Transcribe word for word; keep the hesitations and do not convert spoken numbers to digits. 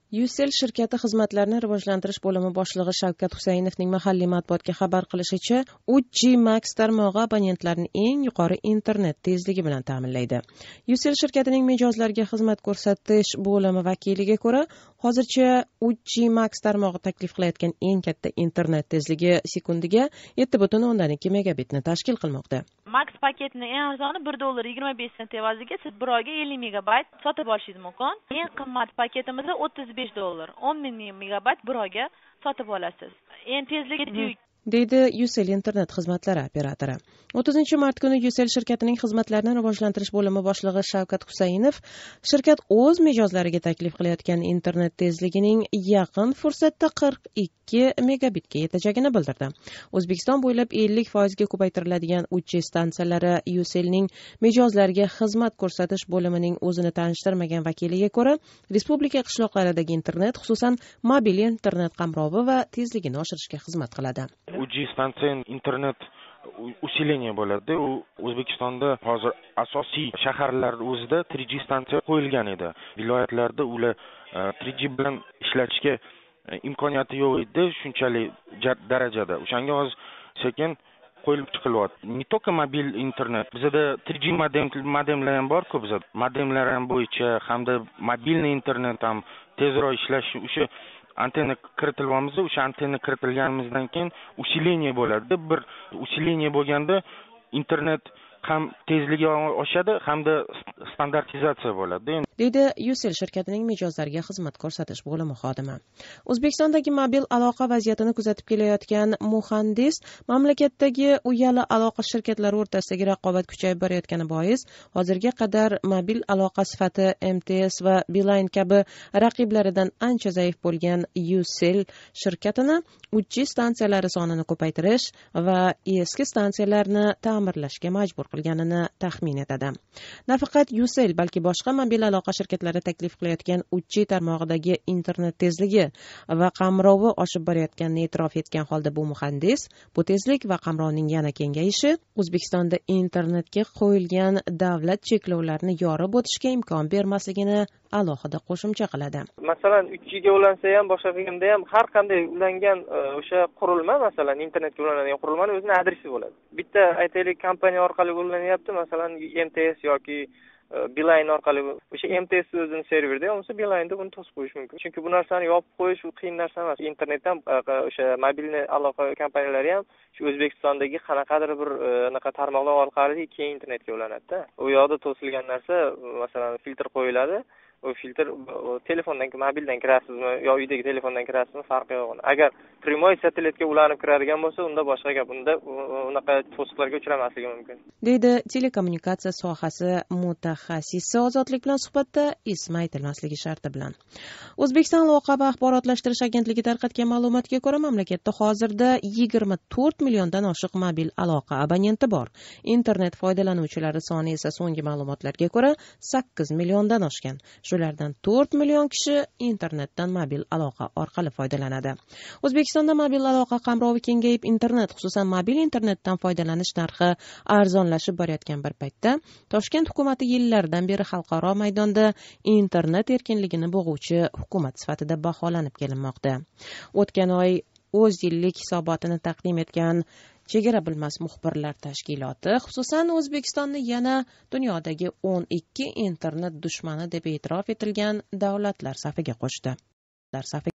Ucell shirkati xizmatlarini rivojlantirish bo'limi boshlig'i Shavkat Husaynovning mahalliy matbuotga xabar qilishicha, uch G Max tarmog'i abonentlarni eng yuqori internet tezligi bilan ta'minlaydi. Ucell shirkatining mijozlarga xizmat ko'rsatish bo'limi vakiliga ko'ra, hozircha uch G Max tarmog'i taklif qilayotgan eng katta internet tezligi sekundiga yetti butun o'ndan ikki megabitni tashkil qilmoqda. Max paketining eng arzoni bir dollar yigirma besh sent evaziga siz bir oyga ellik megabayt sotib olishingiz mumkin. Eng qimmat paketimizda o'ttiz besh dollar o'n ming megabayt bir oyga sotib olasiz. Eng tezligi deydi Ucell Internet xizmatlari operatori. o'ttizinchi mart kuni Ucell shirkatining xizmatlarini rivojlantirish bo'limi boshlig'i Shavkat Husaynov shirkat o'z mijozlariga taklif qilayotgan internet tezligining yaqin fursatda qirq ikki megabitga yetajagini bildirdi. O'zbekiston bo'ylab ellik foizga ko'paytiriladigan uch G stansiyalari Ucellning mijozlarga xizmat ko'rsatish bo'limining o'zini tanishtirmagan vakiliga ko'ra, respublika qishloqlaridagi internet, xususan mobil internet qamrovi va tezligini oshirishga xizmat qiladi. uch G stansiya internet усиление bo'ladi. U O'zbekistonda hozir asosiy shaharlar o'zida uch G stansiya qo'yilgan edi. Viloyatlarda ular uch G bilan ishlatishga imkoniyati yo'q edi, shunchalik darajada. O'shanga hozir sekin qo'yilib chiqilyapti. Не только mobil internet, bizda uch G modem modemlar ham bor-ku, bizda modemlar ham bo'yicha hamda mobilniy internet ham tezroq ishlashi o'sha antenna kiritilyapmiz. O'sha antenna kiritilganimizdan keyin усиление bo'ladi. Bir усиление bo'lganda internet ham tezligi oshadi, hamda standartizatsiya bo'ladi. deydi Ucell shirkatining mijozlarga xizmat ko'rsatish bo'limi xodimi. O'zbekistondagi mobil aloqa vaziyatini kuzatib kelayotgan muhandis mamlakatdagi uyali aloqa shirkatlari o'rtasidagi raqobat kuchayib borayotgani bois, hozirga qadar mobil aloqa sifati M T S va Beeline kabi raqiblaridan ancha zaif bo'lgan Ucell shirkatini uch G stansiyalari sonini ko'paytirish va eski stansiyalarni ta'mirlashga majbur qilganini taxmin etadi. Nafaqat Ucell, balki boshqa mobil aloqa shirkatlari taklif qilayotgan uch G tarmog'idagi internet tezligi va qamrovi oshib borayotganini e'tirof etgan holda bu muhandis, bu tezlik va qamrovning yana kengayishi O'zbekistonda internetga qo'yilgan davlat cheklovlarini yorib o'tishga imkon bermasligini alohida qo'shimcha qiladi. Masalan, uch G ga ulansa ham, boshqa qilganda ham har qanday ulangan o'sha qurilma, masalan, internetga ulanadigan qurilmaning o'zining adresi bo'ladi. Bitta aytaylik, kompaniya orqali ulanyapti, masalan, M T S yoki Beeline orqali o'sha M T S o'zining serverida bo'lsa, Beeline'da buni to'sib qo'yish mumkin. Chunki bu narsani yopib qo'yish u qiyin narsa emas. Internetdan o'sha mobilniy aloqa kompaniyalari ham shu O'zbekistondagi qanaqadir bir anaqa tarmoqlar orqali keyin internetga ulanadi-da. U yoqda to'silgan narsa, masalan, filtr qo'yiladi. U filtr telefondan, mobildan kirasizmi yo uydagi telefondan kirasizmi, farqi yo'q. Agar primoy satelitga ulanib kiradigan bo'lsa, unda boshqa gap. Unda unaqa to'siqlarga uchramasligi mumkin. deydi telekommunikatsiya sohasi mutaxassisi Ozodlik bilan suhbatda ismi aytilmasligi sharti bilan. O'zbekiston aloqa va axborotlashtirish agentligi tarqatgan ma'lumotga ko'ra, mamlakatda hozirda yigirma to'rt milliondan oshiq mobil aloqa abonenti bor. Internet foydalanuvchilari soni esa so'nggi ma'lumotlarga ko'ra sakkiz milliondan oshgan. Shulardan to'rt million kishi internetdan mobil aloqa orqali foydalanadi. O'zbekistonda mobil aloqa qamrovi kengayib, internet, xususan mobil internetdan foydalanish narxi arzonlashib borayotgan bir paytda, Toshkent hukumatı yillardan beri xalqaro maydonda internet erkinligini bo'g'uvchi hukumat sifatida baholanib kelinmoqda. O'tgan oy o'z yillik hisobotini taqdim etgan Chegara bilmas muxbirlar tashkiloti, xususan O'zbekistonni yana dunyodagi o'n ikki internet dushmani deb e'tirof etilgan davlatlar safiga qo'shdi.